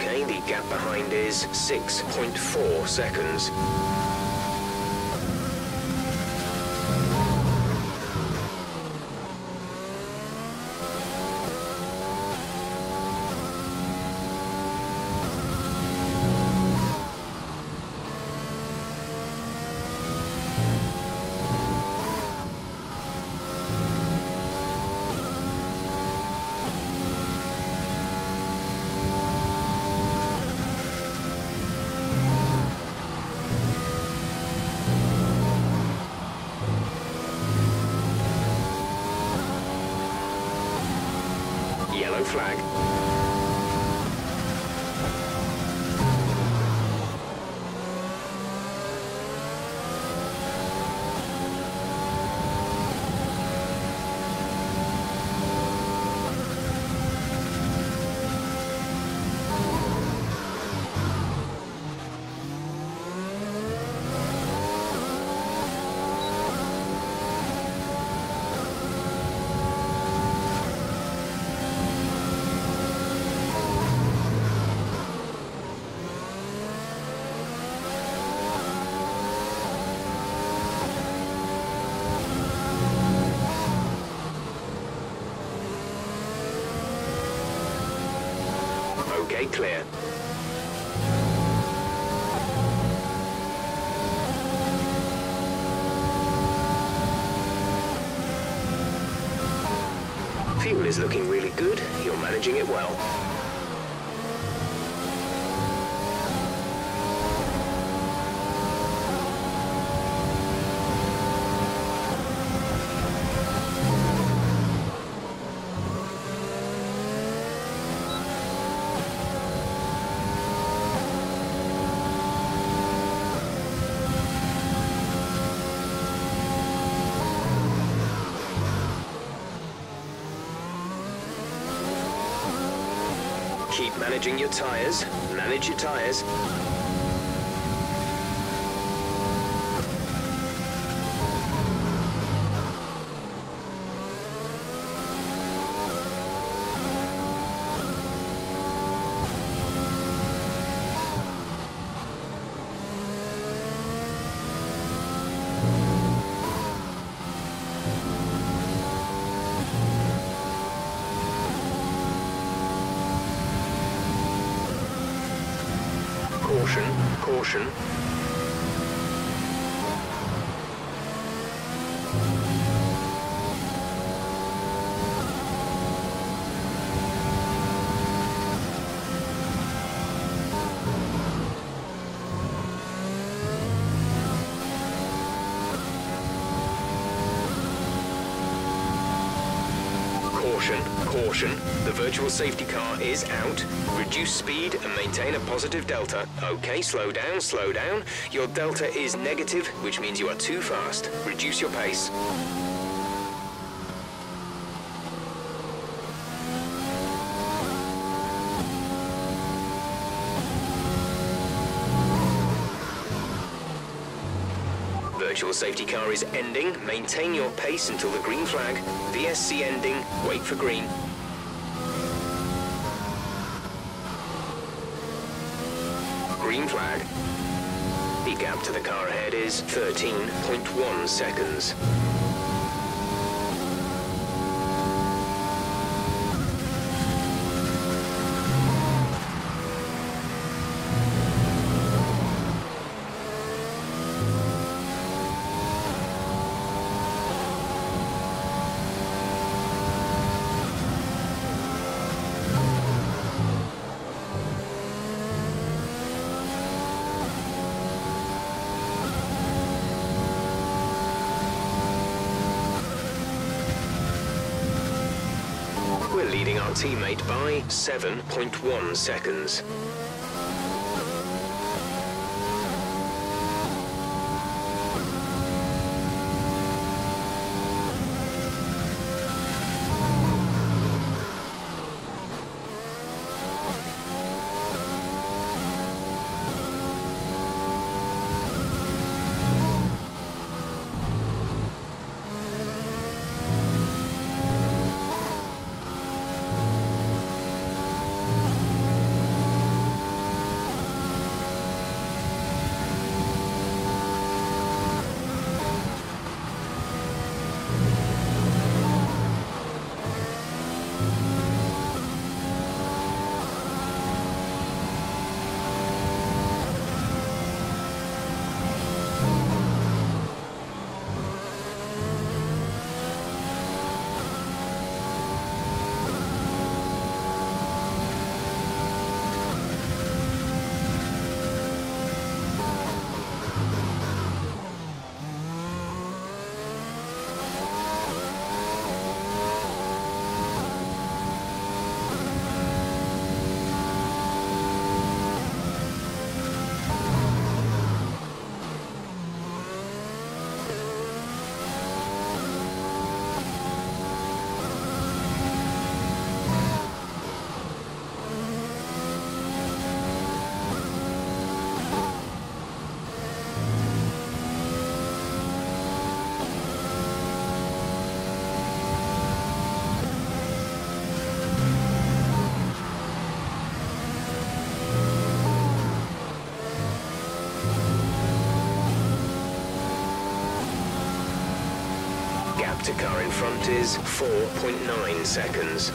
Okay, the gap behind is 6.4 seconds. Yellow flag. Okay, clear. Fuel is looking really good. You're managing it well. Keep managing your tyres. Manage your tyres. Caution, caution. Caution, caution. The virtual safety car is out. Reduce speed and maintain a positive delta. Okay, slow down, slow down. Your delta is negative, which means you are too fast. Reduce your pace. Virtual safety car is ending. Maintain your pace until the green flag. VSC ending. Wait for green. Green flag. The gap to the car ahead is 13.1 seconds. We're leading our teammate by 7.1 seconds. lap to car in front is 4.9 seconds.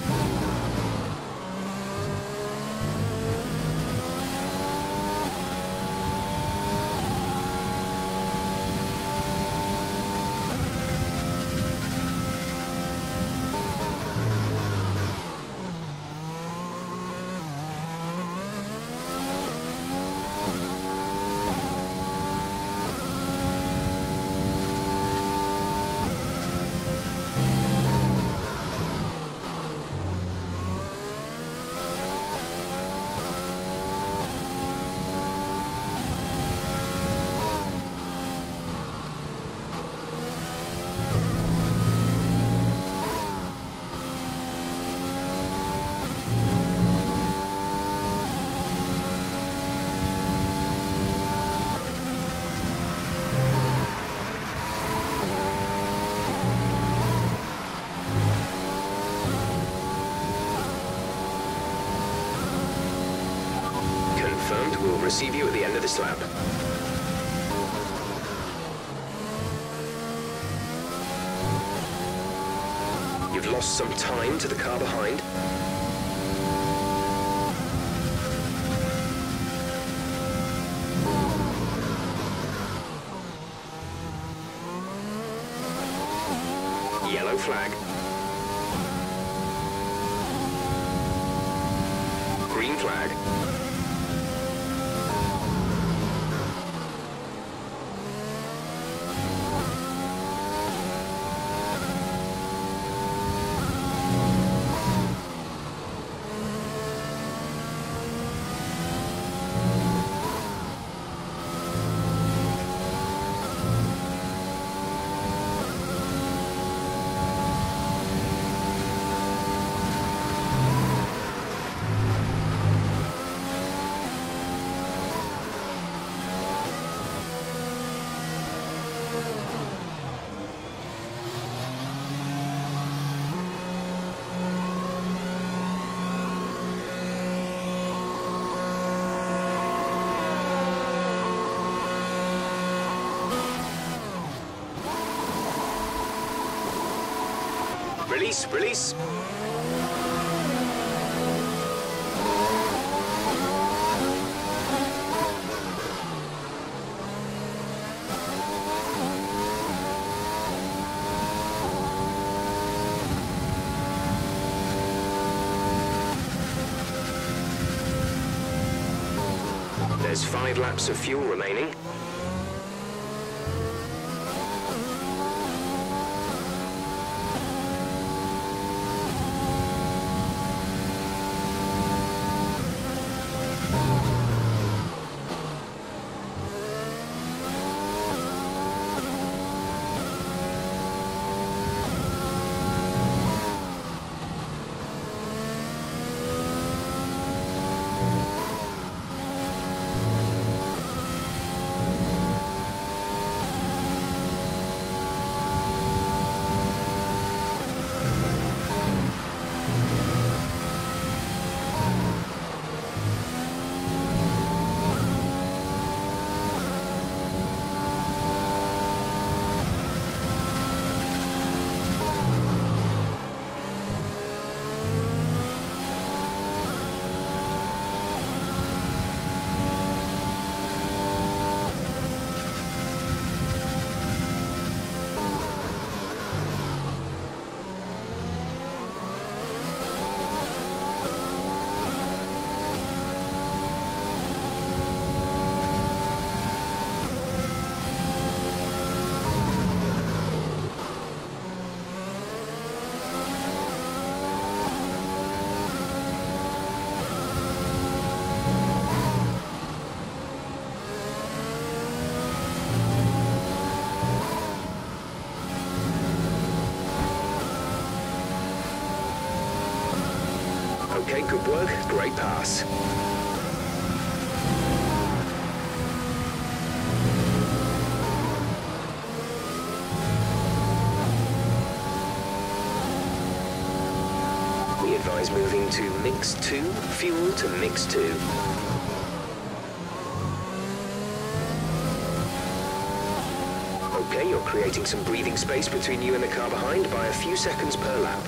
We'll receive you at the end of this lap. You've lost some time to the car behind. Yellow flag. Green flag. Release, release. There's 5 laps of fuel remaining. Okay, good work. Great pass. We advise moving to mix 2, fuel to mix 2. Okay, you're creating some breathing space between you and the car behind by a few seconds per lap.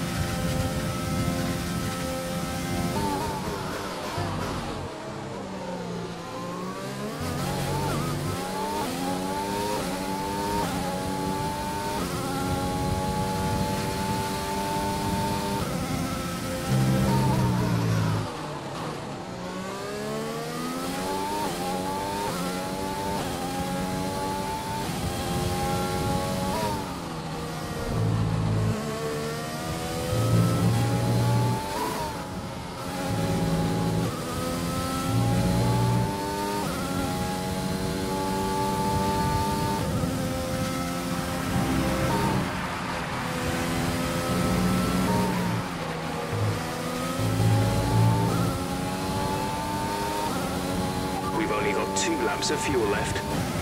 We've only got 2 laps of fuel left.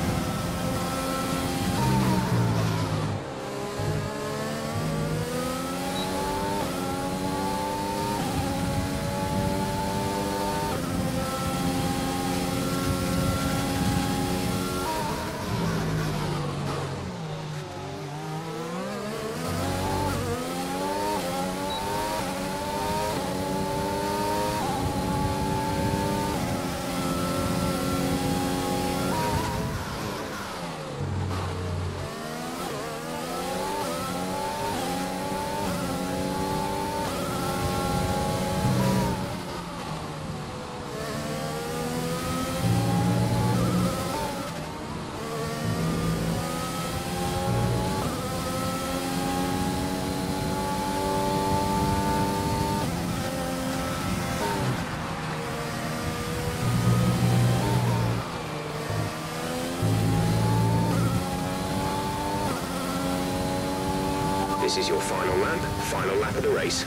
This is your final lap of the race.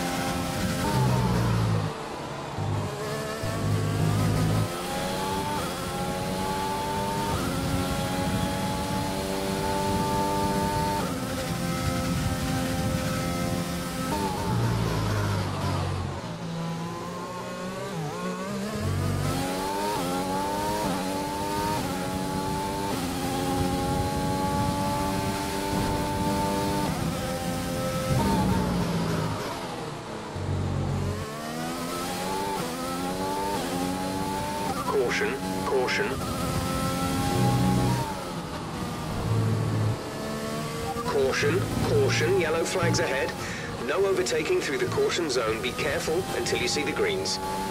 Caution, caution. Caution, caution, yellow flags ahead. No overtaking through the caution zone. Be careful until you see the greens.